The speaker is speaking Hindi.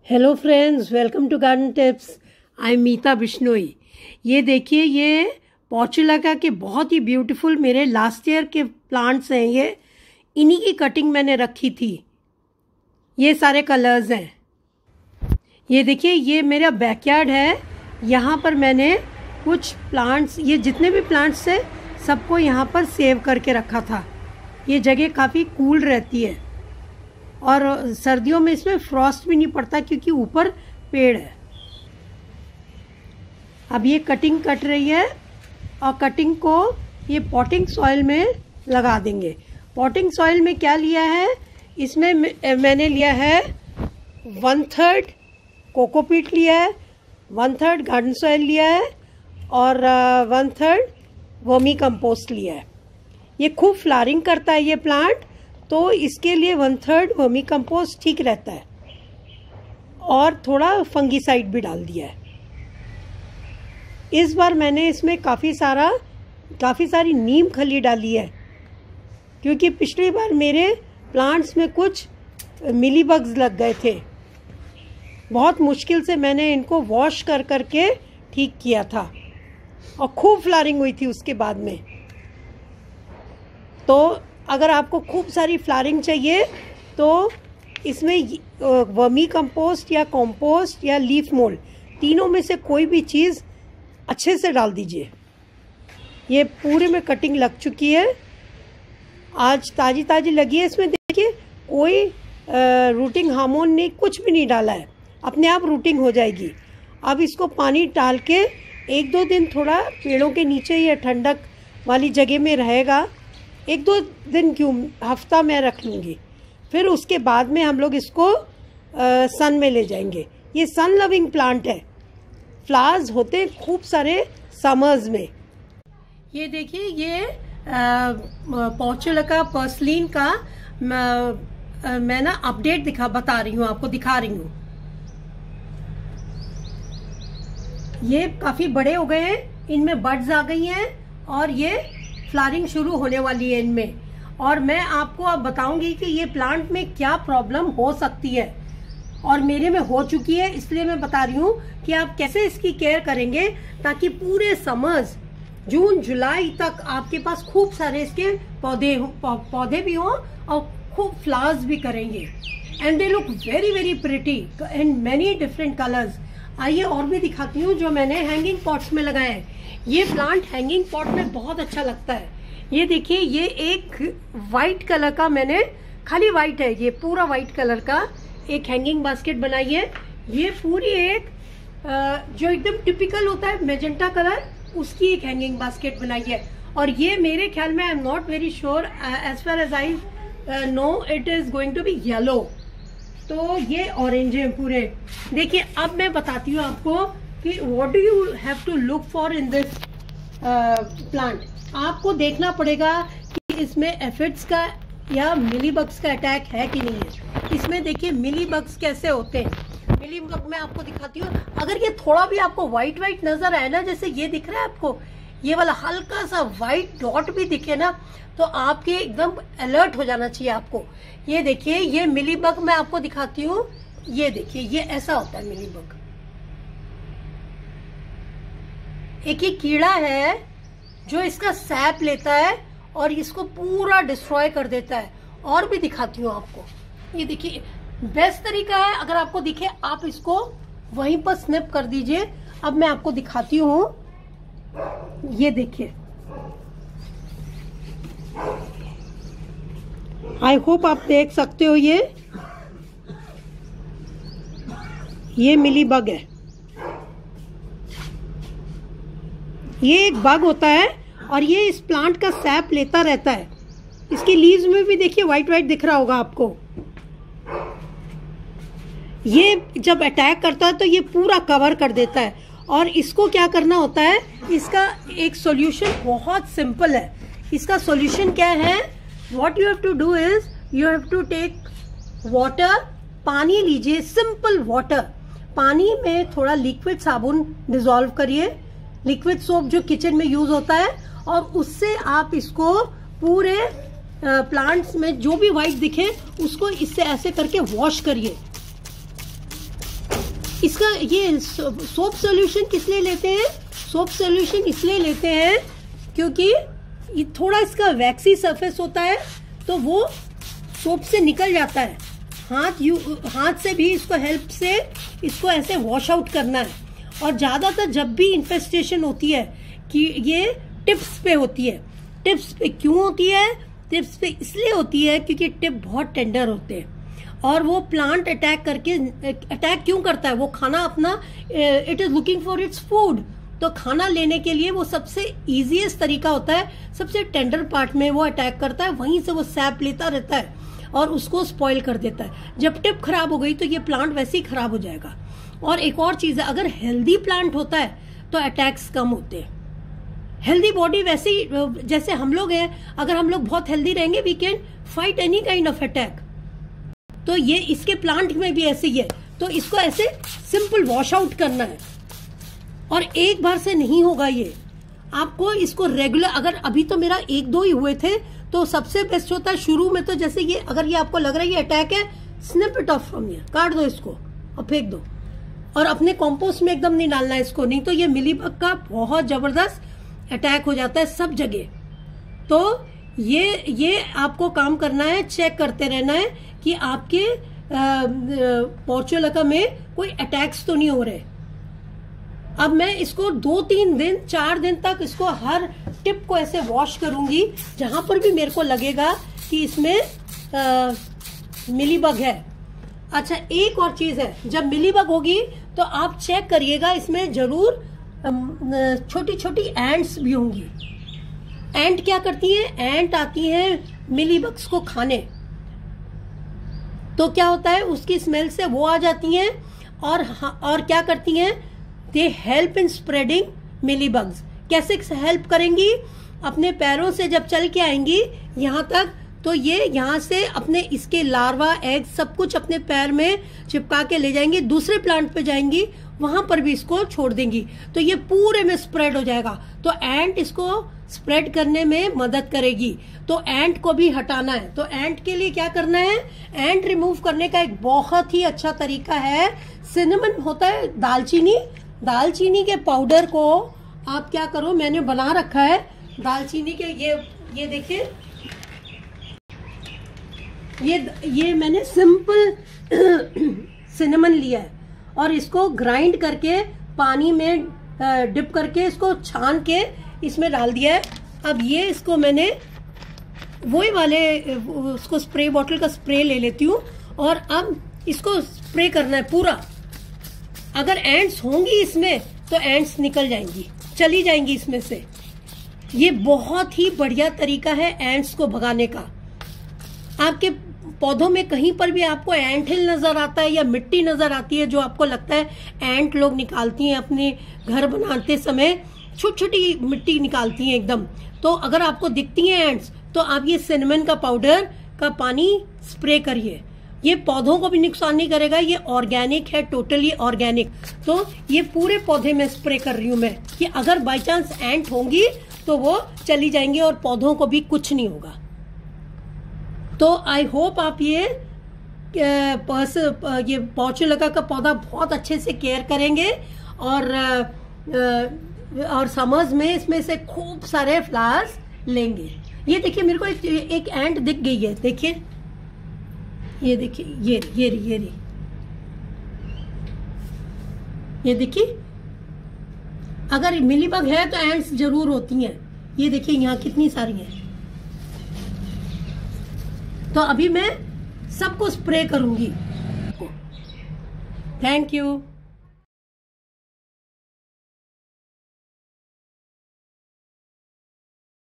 Hello friends, welcome to garden tips. I am Meeta Bishnoi. ये देखिए, ये पोर्चुलाका के बहुत ही ब्यूटीफुल मेरे लास्ट ईयर के प्लांट्स हैं। ये इन्हीं की कटिंग मैंने रखी थी। ये सारे कलर्स हैं। ये देखिए, ये मेरा बैकयार्ड है। यहाँ पर मैंने कुछ प्लांट्स, ये जितने भी प्लांट्स थे सबको यहाँ पर सेव करके रखा था। ये जगह काफ़ी कूल रहती है और सर्दियों में इसमें फ्रॉस्ट भी नहीं पड़ता क्योंकि ऊपर पेड़ है। अब ये कटिंग कट रही है और कटिंग को ये पॉटिंग सॉइल में लगा देंगे। पॉटिंग सॉइल में क्या लिया है, इसमें मैंने लिया है 1/3 कोकोपीट लिया है, 1/3 गार्डन सॉइल लिया है और 1/3 वर्मी कंपोस्ट लिया है। ये खूब फ्लावरिंग करता है ये प्लांट, तो इसके लिए 1/3 वर्मी कंपोस्ट ठीक रहता है और थोड़ा फंगीसाइड भी डाल दिया है। इस बार मैंने इसमें काफ़ी सारी नीम खली डाली है क्योंकि पिछली बार मेरे प्लांट्स में कुछ मिलीबग्स लग गए थे। बहुत मुश्किल से मैंने इनको वॉश कर करके ठीक किया था और खूब फ्लावरिंग हुई थी उसके बाद में। तो अगर आपको खूब सारी फ्लावरिंग चाहिए तो इसमें वर्मी कंपोस्ट या कंपोस्ट या लीफ मोल्ड, तीनों में से कोई भी चीज़ अच्छे से डाल दीजिए। ये पूरे में कटिंग लग चुकी है, आज ताज़ी ताज़ी लगी है। इसमें देखिए कोई रूटिंग हार्मोन नहीं, कुछ भी नहीं डाला है, अपने आप रूटिंग हो जाएगी। अब इसको पानी डाल के 1-2 दिन थोड़ा पेड़ों के नीचे या ठंडक वाली जगह में रहेगा। 1-2 दिन क्यों, हफ्ता में रख लूँगी। फिर उसके बाद में हम लोग इसको सन में ले जाएंगे। ये सन लविंग प्लांट है, फ्लावर्स होते हैं खूब सारे समर्स में। ये देखिए, ये पोर्चुलाका पर्सलिन का मैं ना अपडेट बता रही हूँ, आपको दिखा रही हूँ। ये काफ़ी बड़े हो गए हैं, इनमें बड्स आ गई हैं और ये फ्लावरिंग शुरू होने वाली है इनमें। और मैं आपको अब बताऊंगी कि ये प्लांट में क्या प्रॉब्लम हो सकती है और मेरे में हो चुकी है, इसलिए मैं बता रही हूँ कि आप कैसे इसकी केयर करेंगे ताकि पूरे समर्स जून जुलाई तक आपके पास खूब सारे इसके पौधे भी हों और खूब फ्लावर्स भी करेंगे। And they look very very pretty in many different colours. आइए और भी दिखाती हूँ जो मैंने हैंगिंग पॉट्स में लगाए हैं। ये प्लांट हैंगिंग पॉट में बहुत अच्छा लगता है। ये देखिए, ये एक वाइट कलर का, मैंने खाली वाइट है, ये पूरा वाइट कलर का एक हैंगिंग बास्केट बनाई है। ये पूरी एक जो एकदम टिपिकल होता है मेजेंटा कलर, उसकी एक हैंगिंग बास्केट बनाई है। और ये मेरे ख्याल में, I am not very sure, as far as I know it is going to be yellow. तो ये ऑरेंज है पूरे। देखिए, अब मैं बताती हूँ आपको कि what do you have to look for in this plant. आपको देखना पड़ेगा कि इसमें एफिड्स का या मिलीबग्स का अटैक है कि नहीं है। इसमें देखिए मिलीबग्स कैसे होते हैं। मिलीबग मैं आपको दिखाती हूँ। अगर ये थोड़ा भी आपको व्हाइट व्हाइट नजर आए ना, जैसे ये दिख रहा है आपको, ये वाला हल्का सा व्हाइट डॉट भी दिखे ना, तो आपके एकदम अलर्ट हो जाना चाहिए आपको। ये देखिए, ये मिलीबग मैं आपको दिखाती हूँ। ये देखिए, ये ऐसा होता है मिलीबग। एक ही कीड़ा है जो इसका सैप लेता है और इसको पूरा डिस्ट्रॉय कर देता है। और भी दिखाती हूँ आपको। ये देखिए, बेस्ट तरीका है, अगर आपको दिखे आप इसको वहीं पर स्निप कर दीजिए। अब मैं आपको दिखाती हूँ। ये देखिए, आई होप आप देख सकते हो। ये मिलीबग है। ये एक बग होता है और ये इस प्लांट का सैप लेता रहता है। इसकी लीव्स में भी देखिए व्हाइट व्हाइट दिख रहा होगा आपको। ये जब अटैक करता है तो ये पूरा कवर कर देता है। और इसको क्या करना होता है, इसका एक सॉल्यूशन बहुत सिंपल है। इसका सॉल्यूशन क्या है, what you have to do is you have to take water, पानी लीजिए, सिंपल वाटर। पानी में थोड़ा लिक्विड साबुन डिजोल्व करिए, लिक्विड सोप जो किचन में यूज होता है, और उससे आप इसको पूरे प्लांट्स में जो भी व्हाइट दिखे उसको इससे ऐसे करके वॉश करिए। इसका ये सोप सॉल्यूशन किस लिए लेते हैं? सोप सॉल्यूशन इसलिए लेते हैं क्योंकि ये थोड़ा इसका वैक्सी सरफेस होता है, तो वो सोप से निकल जाता है। हाथ से भी इसको हेल्प से इसको ऐसे वॉश आउट करना है। और ज्यादातर जब भी इन्फेस्टेशन होती है कि ये टिप्स पे होती है। टिप्स पे क्यों होती है? टिप्स पे इसलिए होती है क्योंकि टिप बहुत टेंडर होते हैं और वो प्लांट अटैक क्यों करता है? वो खाना अपना, it is looking for its food, तो खाना लेने के लिए वो सबसे इजीएस्ट तरीका होता है, सबसे टेंडर पार्ट में वो अटैक करता है, वहीं से वो सैप लेता रहता है और उसको स्पॉइल कर देता है। जब टिप खराब हो गई तो ये प्लांट वैसे ही खराब हो जाएगा। और एक और चीज है, अगर हेल्दी प्लांट होता है तो अटैक्स कम होते हैं। हेल्दी बॉडी वैसे ही, जैसे हम लोग हैं, अगर हम लोग बहुत हेल्दी रहेंगे we can fight any kind of attack. तो ये इसके प्लांट में भी ऐसे ही है। तो इसको ऐसे सिंपल वॉश आउट करना है और एक बार से नहीं होगा ये, आपको इसको रेगुलर, अगर अभी तो मेरा 1-2 ही हुए थे तो सबसे बेस्ट होता है शुरू में, तो जैसे ये अगर ये आपको लग रहा है ये अटैक है, snip it off from here, काट दो इसको और फेंक दो। और अपने कंपोस्ट में एकदम नहीं डालना है इसको, नहीं तो ये मिलीबग का बहुत जबरदस्त अटैक हो जाता है सब जगह। तो ये आपको काम करना है, चेक करते रहना है कि आपके पोर्चुलका में कोई अटैक्स तो नहीं हो रहे। अब मैं इसको 2-3 दिन 4 दिन तक इसको हर टिप को ऐसे वॉश करूंगी, जहां पर भी मेरे को लगेगा कि इसमें मिलीबग है। अच्छा, एक और चीज है, जब मिलीबग होगी तो आप चेक करिएगा, इसमें जरूर छोटी छोटी एंट्स भी होंगी। एंट क्या करती हैं? एंट आती हैं मिलीबग्स को खाने। तो क्या होता है, उसकी स्मेल से वो आ जाती हैं और क्या करती हैं? They help in spreading mealybugs. कैसे हेल्प करेंगी? अपने पैरों से जब चल के आएंगी यहाँ तक, तो ये यहाँ से अपने इसके लार्वा, एग सब कुछ अपने पैर में चिपका के ले जाएंगी, दूसरे प्लांट पे जाएंगी, वहां पर भी इसको छोड़ देंगी, तो ये पूरे में स्प्रेड हो जाएगा। तो एंट इसको स्प्रेड करने में मदद करेगी। तो एंट को भी हटाना है, तो एंट के लिए क्या करना है? एंट रिमूव करने का एक बहुत ही अच्छा तरीका है, सिनेमन होता है, दालचीनी के पाउडर को आप क्या करो, मैंने बना रखा है दालचीनी के, ये देखिए, ये मैंने सिंपल सिनेमन लिया है और इसको ग्राइंड करके पानी में डिप करके इसको छान के इसमें डाल दिया है। अब ये इसको मैंने वही वाले उसको स्प्रे बॉटल का स्प्रे ले लेती हूँ और अब इसको स्प्रे करना है पूरा। अगर एंट्स होंगी इसमें तो एंट्स निकल जाएंगी, चली जाएंगी इसमें से। ये बहुत ही बढ़िया तरीका है एंट्स को भगाने का। आपके पौधों में कहीं पर भी आपको एंट हिल नजर आता है या मिट्टी नजर आती है, जो आपको लगता है एंट लोग निकालती हैं अपने घर बनाते समय, छोटी छोटी मिट्टी निकालती हैं एकदम, तो अगर आपको दिखती हैं एंट्स, तो आप ये सिनेमन का पाउडर का पानी स्प्रे करिए। ये पौधों को भी नुकसान नहीं करेगा, ये ऑर्गेनिक है, टोटली ऑर्गेनिक। तो ये पूरे पौधे में स्प्रे कर रही हूं मैं कि अगर बाई चांस एंट होंगी तो वो चली जाएंगी और पौधों को भी कुछ नहीं होगा। तो आई होप आप ये पोर्चुलका का पौधा बहुत अच्छे से केयर करेंगे और समर्स में इसमें से खूब सारे फ्लावर्स लेंगे। ये देखिए, मेरे को एक एंट दिख गई है, देखिए, ये देखिए, ये देखिए, अगर मिलीबग है तो एंट्स जरूर होती हैं। ये देखिए यहाँ कितनी सारी हैं। तो अभी मैं सबको स्प्रे करूंगी। Thank you.